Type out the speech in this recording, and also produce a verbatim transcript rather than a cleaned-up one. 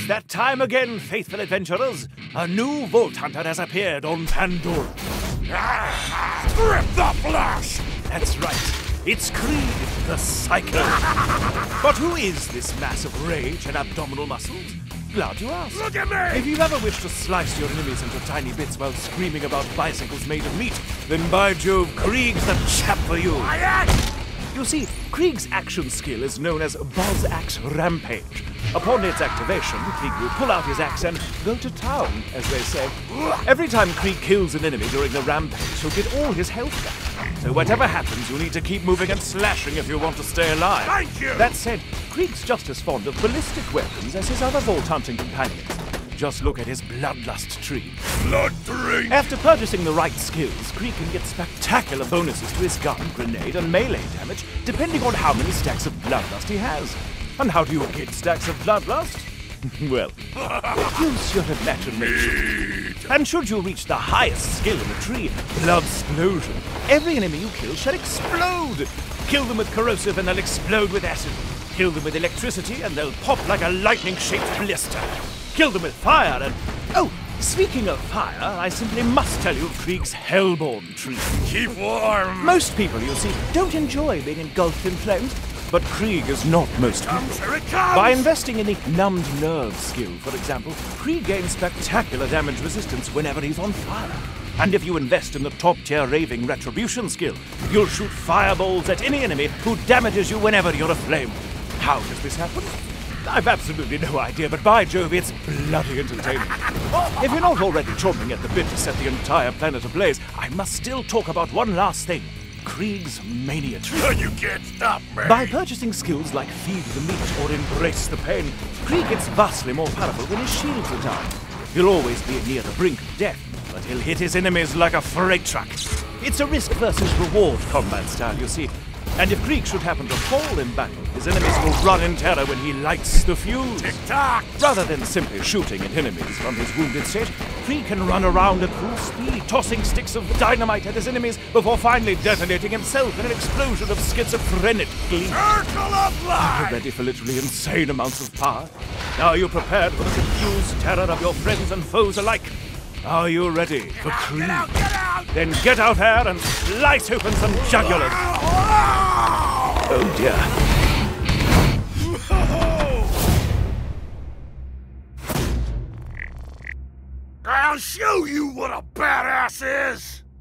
It's that time again, faithful adventurers. A new Vault Hunter has appeared on Pandora. Rip the flesh! That's right. It's Krieg, the Psycho. But who is this mass of rage and abdominal muscles? Glad you asked. Look at me! If you've ever wished to slice your enemies into tiny bits while screaming about bicycles made of meat, then by Jove, Krieg's the chap for you. You see, Krieg's action skill is known as Buzz Axe Rampage. Upon its activation, Krieg will pull out his axe and go to town, as they say. Every time Krieg kills an enemy during the rampage, he'll get all his health back. So whatever happens, you'll need to keep moving and slashing if you want to stay alive. Thank you! That said, Krieg's just as fond of ballistic weapons as his other vault hunting companions. Just look at his Bloodlust tree. Blood drink! After purchasing the right skills, Krieg can get spectacular bonuses to his gun, grenade, and melee damage, depending on how many stacks of Bloodlust he has. And how do you get stacks of Bloodlust? Well, use your imagination. And should you reach the highest skill in the tree, Bloodsplosion, every enemy you kill shall explode. Kill them with corrosive and they'll explode with acid. Kill them with electricity and they'll pop like a lightning-shaped blister. Kill them with fire and... Oh, speaking of fire, I simply must tell you of Krieg's Hellborn tree. Keep warm! Most people, you see, don't enjoy being engulfed in flames, but Krieg is not most people. Here it comes! By investing in the Numbed Nerve skill, for example, Krieg gains spectacular damage resistance whenever he's on fire. And if you invest in the top-tier Raving Retribution skill, you'll shoot fireballs at any enemy who damages you whenever you're aflame. How does this happen? I've absolutely no idea, but by Jove, it's bloody entertaining. If you're not already chomping at the bit to set the entire planet ablaze, I must still talk about one last thing. Krieg's Mania tree. You can't stop me! By purchasing skills like Feed the Meat or Embrace the Pain, Krieg gets vastly more powerful when his shields are down. He'll always be near the brink of death, but he'll hit his enemies like a freight truck. It's a risk versus reward combat style, you see. And if Krieg should happen to fall in battle, his enemies will run in terror when he lights the fuse. Tick-tock! Rather than simply shooting at enemies from his wounded state, Krieg can run around at full speed, tossing sticks of dynamite at his enemies before finally detonating himself in an explosion of schizophrenic glee. Circle of Are life! you ready for literally insane amounts of power? Are you prepared for the confused terror of your friends and foes alike? Are you ready for Krieg? Get out, get out! Then get out there and slice open some jugulars. Oh dear. I'll show you what a badass is!